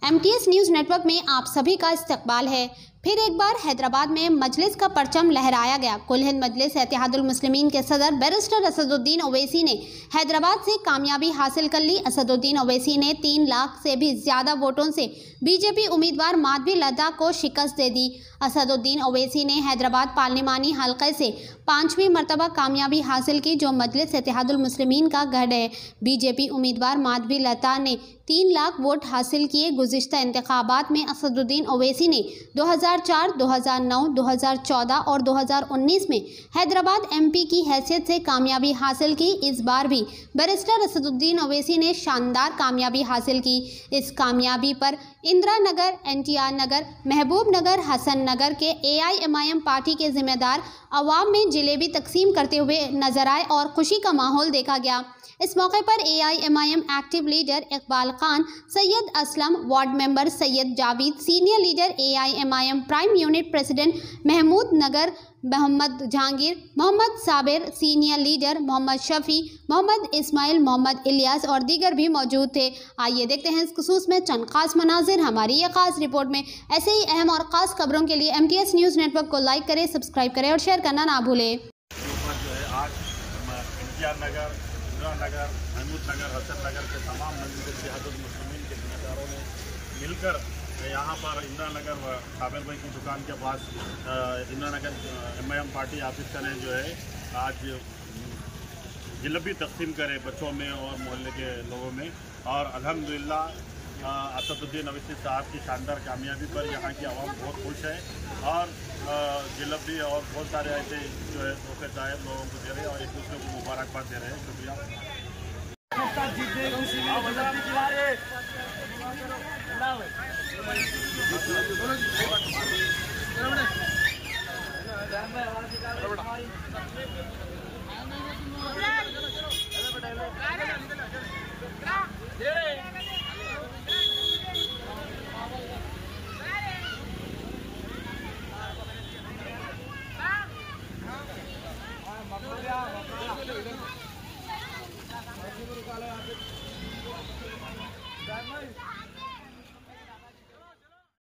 MTS news network में आप सभी का इस्तकबाल है। फिर एक बार हैदराबाद में मजलिस का परचम लहराया गया। कुल हिंद मजलिस इत्तेहादुल मुस्लिमीन के सदर बैरिस्टर असदुद्दीन ओवैसी ने हैदराबाद से कामयाबी हासिल कर ली। असदुद्दीन ओवैसी ने 3 लाख से भी ज्यादा वोटों से बीजेपी उम्मीदवार माधवी लता को शिकस्त दे दी। असदुद्दीन ओवैसी ने हैदराबाद पार्लिमानी हल्के से 5वीं मरतबा कामयाबी हासिल की, जो मजलिस इत्तेहादुल मुस्लिमीन का गढ़ है। बीजेपी उम्मीदवार माधवी लता ने 3 लाख वोट हासिल किए। गुज़िश्ता इंतखाबात में असदुद्दीन ओवैसी ने 2004, 2009, 2014 और 2019 में हैदराबाद MP की हैसियत से कामयाबी हासिल की। इस बार भी बैरिस्टर असदुद्दीन ओवैसी ने शानदार कामयाबी हासिल की। इस कामयाबी पर इंदिरा नगर, NTR नगर, महबूब नगर, हसन नगर के AIMIM पार्टी के जिम्मेदार अवाम में जलेबी तकसीम करते हुए नजर आए और खुशी का माहौल देखा गया। इस मौके पर AIMIM active leader Iqbal Khan, Syed Aslam, ward member Syed Javed, senior leader AIMIM prime unit president Mahmood Nagar Mohammed Jahangir, Mohammed Sabir, senior leader Mohammed Shafi, Mohammed Ismail, Mohammed Ilyas और दीगर भी मौजूद थे। आइए देखते हैं इस खुसूस में चंद खास मनाजिर हमारी ये खास रिपोर्ट में। ऐसे ही अहम और ख़ास खबरों के लिए MTS न्यूज़ नेटवर्क को लाइक करें, सब्सक्राइब करें और शेयर करना ना भूलें। नगर, महमूद नगर, हसन नगर के तमाम मजलिस इत्तेहादुल मुस्लिमीन के जिम्मेदारों ने मिलकर यहाँ पर इंदिरा नगर व साबिर भाई की दुकान के पास Indira Nagar MIM party office का ने जो है आज जलेबी तकसीम करे बच्चों में और मोहल्ले के लोगों में। और अल्हम्दुलिल्लाह असदुद्दीन ओवैसी साहब की शानदार कामयाबी पर यहाँ की आवाम बहुत खुश है और जलेबी और बहुत सारे ऐसे जो है तोहफे साहब लोगों को दे रहे हैं और एक दूसरे को मुबारकबाद दे रहे हैं। शुक्रिया।